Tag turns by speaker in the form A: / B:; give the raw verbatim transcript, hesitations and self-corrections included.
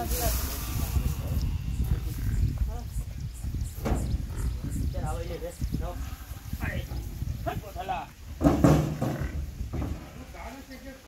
A: Cái nào bây giờ đấy? Đâu? Ai? Hết một thằng là.